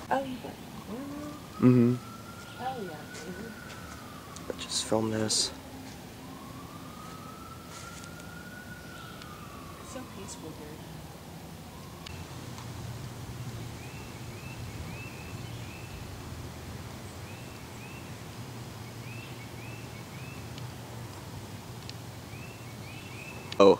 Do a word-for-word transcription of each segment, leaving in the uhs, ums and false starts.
Oh, you got Mm-hmm. Oh, yeah, baby. Let's just film this. It's so peaceful here. Oh.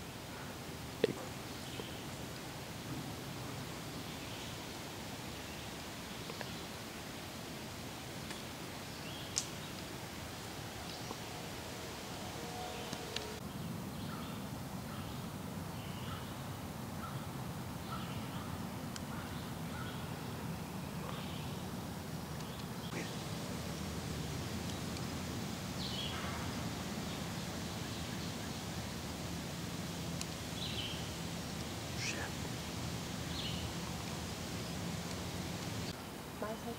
My head.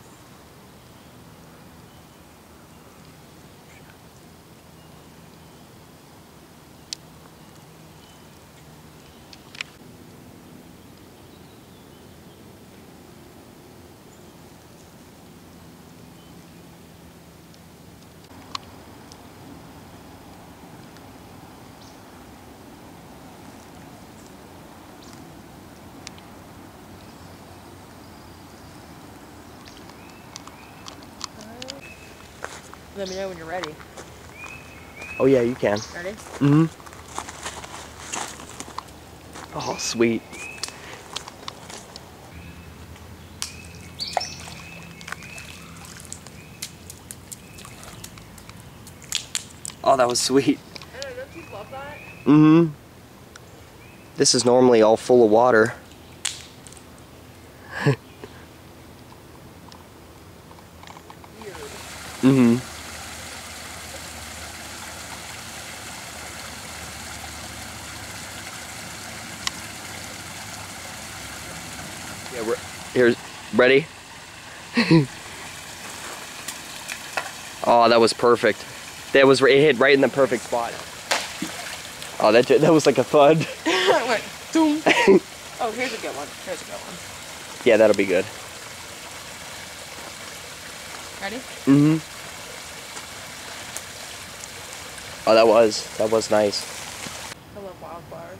Let me know when you're ready. Oh yeah, you can. Ready? Mm-hmm. Oh, sweet. Oh, that was sweet. I know, don't you love that? Mm-hmm. This is normally all full of water. Weird. Mm-hmm. Yeah, we're here's ready. Oh, that was perfect. That was it hit right in the perfect spot. Oh, that that was like a thud. It went doom. Oh, here's a good one. Here's a good one. Yeah, that'll be good. Ready? Mm-hmm. Oh, that was that was nice. I love wildflowers.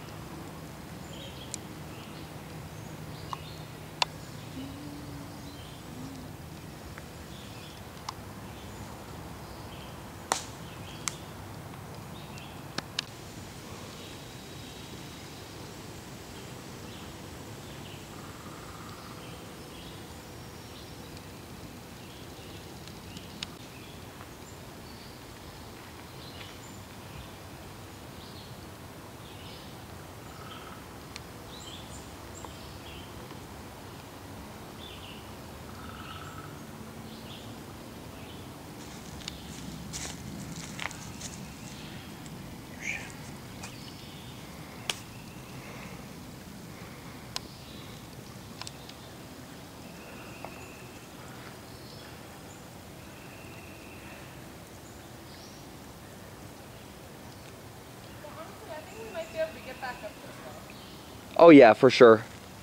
Honestly, I think we might be able to get back up this way. Oh yeah, for sure.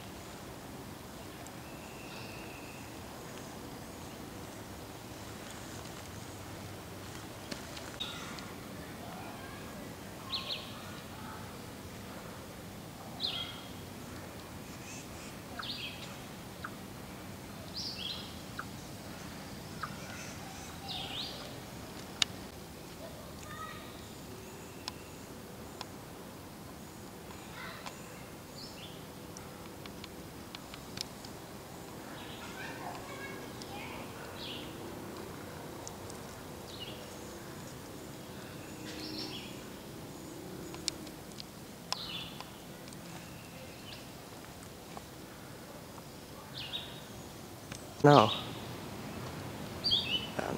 No. Um,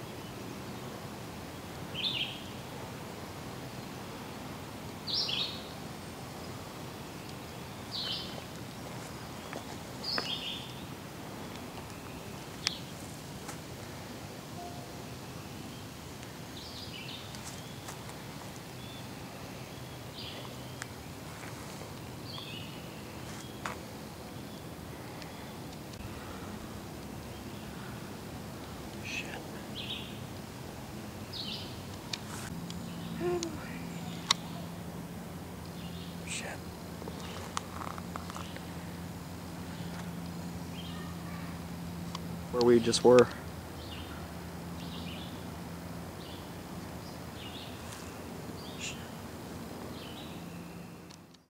we just were.